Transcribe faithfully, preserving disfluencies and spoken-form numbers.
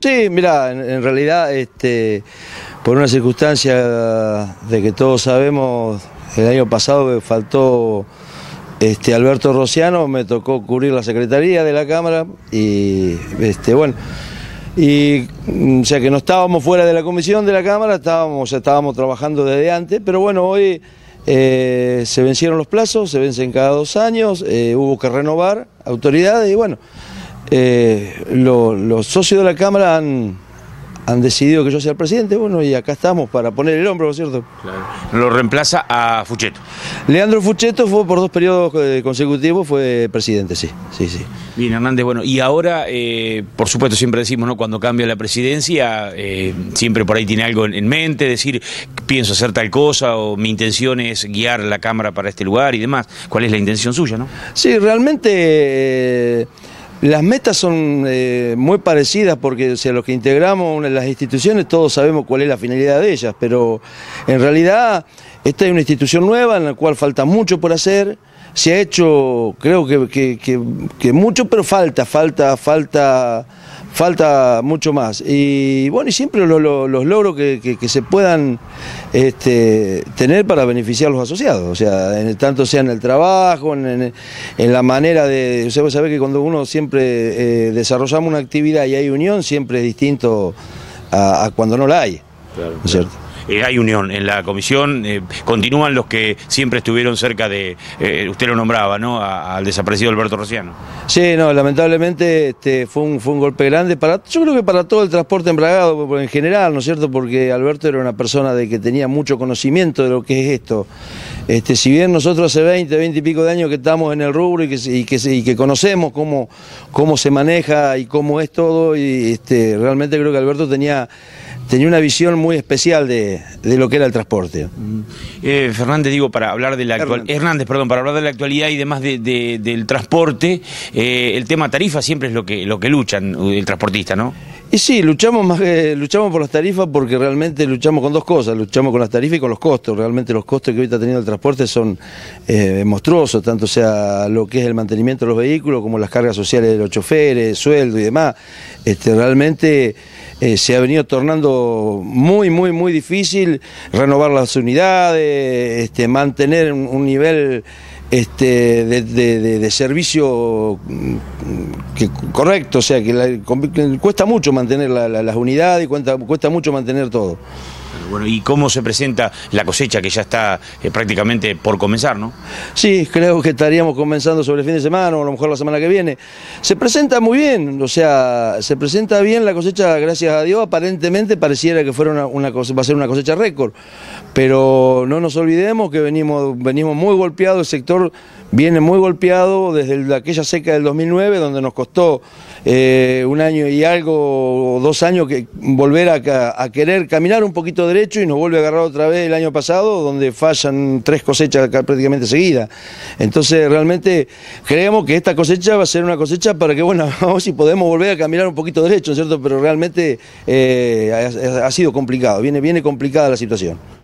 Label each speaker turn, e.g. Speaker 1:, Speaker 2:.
Speaker 1: Sí, mirá, en, en realidad, este, por una circunstancia de que todos sabemos, el año pasado que faltó este, Alberto Rociano, me tocó cubrir la secretaría de la Cámara y, este, bueno, y, o sea que no estábamos fuera de la comisión de la Cámara, estábamos, estábamos trabajando desde antes, pero bueno, hoy eh, se vencieron los plazos, se vencen cada dos años, eh, hubo que renovar autoridades y bueno, eh, lo, los socios de la Cámara han, han decidido que yo sea el presidente, bueno, y acá estamos para poner el hombro, ¿no es cierto?
Speaker 2: Claro. Lo reemplaza a Fuchetto.
Speaker 1: Leandro Fuchetto fue por dos periodos consecutivos, fue presidente, sí, sí, sí.
Speaker 2: Bien, Hernández, bueno, y ahora, eh, por supuesto, siempre decimos, ¿no? Cuando cambia la presidencia, eh, siempre por ahí tiene algo en, en mente, decir, pienso hacer tal cosa, o mi intención es guiar la Cámara para este lugar y demás. ¿Cuál es la intención suya, no?
Speaker 1: Sí, realmente eh, las metas son eh, muy parecidas porque, o sea, los que integramos las instituciones todos sabemos cuál es la finalidad de ellas, pero en realidad esta es una institución nueva en la cual falta mucho por hacer. Se ha hecho, creo que, que, que, que mucho, pero falta, falta, falta, falta mucho más. Y bueno, y siempre lo, lo, los logros que, que, que se puedan este, tener para beneficiar a los asociados, o sea, en el, tanto sea en el trabajo, en, en, en la manera de... O sea, vos sabés que cuando uno siempre eh, desarrollamos una actividad y hay unión, siempre es distinto a, a cuando no la hay,
Speaker 2: claro,
Speaker 1: ¿no es cierto?
Speaker 2: Eh, hay unión en la comisión, eh, continúan los que siempre estuvieron cerca de, eh, usted lo nombraba, ¿no? A, al desaparecido Alberto Rociano.
Speaker 1: Sí, no, lamentablemente este, fue, un, fue un golpe grande, para, yo creo que para todo el transporte embragado en general, ¿no es cierto? Porque Alberto era una persona de que tenía mucho conocimiento de lo que es esto. Este, si bien nosotros hace veinte, veinte y pico de años que estamos en el rubro y que, y que, y que conocemos cómo, cómo se maneja y cómo es todo, y este, realmente creo que Alberto tenía... tenía una visión muy especial de, de lo que era el transporte.
Speaker 2: Eh, Fernández, digo, para hablar de la actual... Hernández. Hernández, perdón, para hablar de la actualidad y demás de, de, del transporte, eh, el tema tarifa siempre es lo que, lo que luchan el transportista, ¿no?
Speaker 1: Y sí, luchamos más que, luchamos por las tarifas porque realmente luchamos con dos cosas, luchamos con las tarifas y con los costos. Realmente los costos que ahorita está teniendo el transporte son eh, monstruosos, tanto sea lo que es el mantenimiento de los vehículos como las cargas sociales de los choferes, sueldo y demás. Este, realmente eh, se ha venido tornando muy, muy, muy difícil renovar las unidades, este, mantener un, un nivel... Este, de, de, de, de servicio que, correcto, o sea, que, la, que cuesta mucho mantener la, la, las unidades y cuesta, cuesta mucho mantener todo.
Speaker 2: Bueno, ¿y cómo se presenta la cosecha que ya está eh, prácticamente por comenzar, no?
Speaker 1: Sí, creo que estaríamos comenzando sobre el fin de semana o a lo mejor la semana que viene. Se presenta muy bien, o sea, se presenta bien la cosecha, gracias a Dios. Aparentemente pareciera que fuera una, una cosa, va a ser una cosecha récord, pero no nos olvidemos que venimos, venimos muy golpeados, el sector viene muy golpeado desde aquella seca del dos mil nueve, donde nos costó eh, un año y algo, o dos años, que volver a, a querer caminar un poquito derecho y nos vuelve a agarrar otra vez el año pasado, donde fallan tres cosechas prácticamente seguidas. Entonces realmente creemos que esta cosecha va a ser una cosecha para que, bueno, vamos si podemos volver a caminar un poquito derecho, ¿cierto? Pero realmente eh, ha, ha sido complicado, viene, viene complicada la situación.